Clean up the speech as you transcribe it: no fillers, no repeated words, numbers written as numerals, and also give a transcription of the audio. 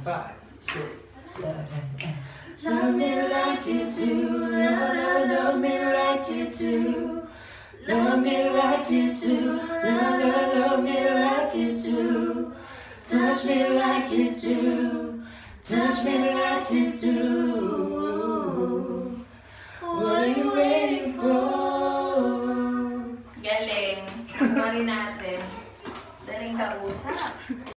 5, 6, 7, 8. Love me like you do, love me like you do. Love me like you do, love me like you do. Touch me like you do, touch me like you do. What are you waiting for? Galing. Mari natin. Daling kausap.